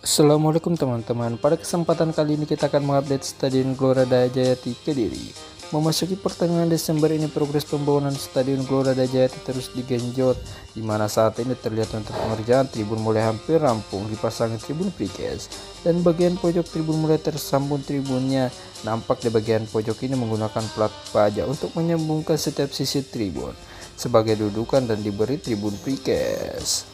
Assalamualaikum teman-teman. Pada kesempatan kali ini kita akan mengupdate Stadion Gelora Dajayati Kediri. Memasuki pertengahan Desember ini progres pembangunan Stadion Gelora Dajayati terus digenjot, di mana saat ini terlihat untuk pengerjaan tribun mulai hampir rampung, dipasang tribun precast, dan bagian pojok tribun mulai tersambung tribunnya. Nampak di bagian pojok ini menggunakan plat baja untuk menyambungkan setiap sisi tribun sebagai dudukan dan diberi tribun precast.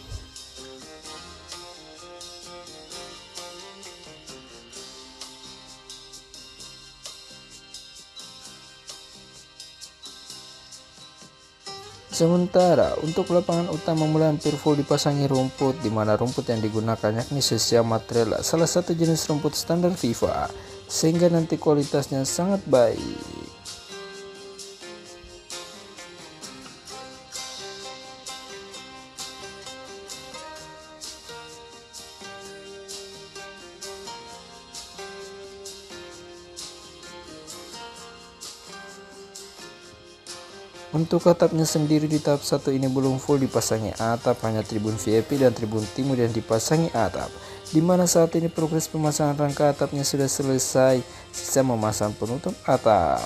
Sementara untuk lapangan utama mulai hampir full dipasangi rumput, di mana rumput yang digunakan yakni Sessia Matrela, salah satu jenis rumput standar FIFA, sehingga nanti kualitasnya sangat baik. Untuk atapnya sendiri di tahap 1 ini belum full dipasangi atap, hanya tribun VIP dan tribun timur yang dipasangi atap, di mana saat ini progres pemasangan rangka atapnya sudah selesai, sisa memasang penutup atap.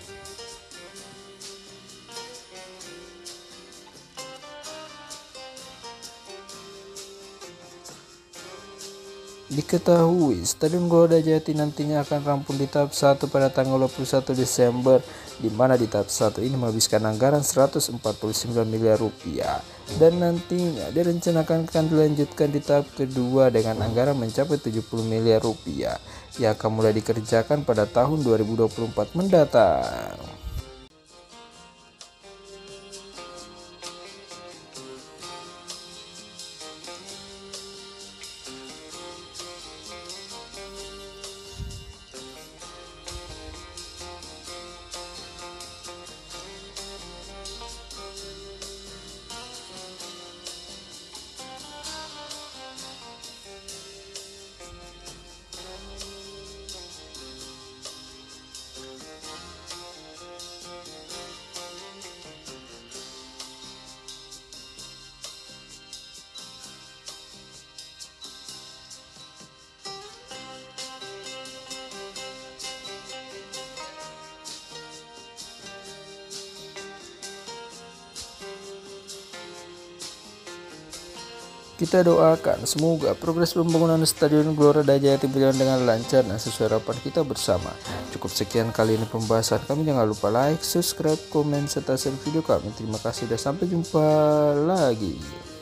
Diketahui Stadion Gelora Dajayati nantinya akan rampung di tahap 1 pada tanggal 21 Desember, di mana di tahap 1 ini menghabiskan anggaran 149 miliar rupiah, dan nantinya direncanakan akan dilanjutkan di tahap kedua dengan anggaran mencapai 70 miliar rupiah yang akan mulai dikerjakan pada tahun 2024 mendatang. Kita doakan semoga progres pembangunan Stadion Gelora Dajayati berjalan dengan lancar dan sesuai harapan kita bersama. Cukup sekian kali ini pembahasan kami. Jangan lupa like, subscribe, komen, serta share video kami. Terima kasih dan sampai jumpa lagi.